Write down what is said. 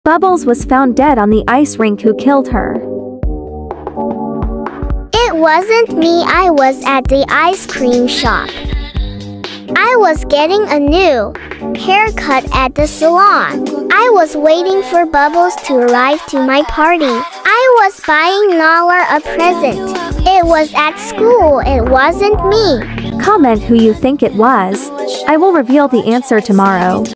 Bubbles was found dead on the ice rink. Who killed her? It wasn't me. I was at the ice cream shop. I was getting a new haircut at the salon. I was waiting for Bubbles to arrive to my party. I was buying Nala a present. It was at school. It wasn't me. Comment who you think it was. I will reveal the answer tomorrow.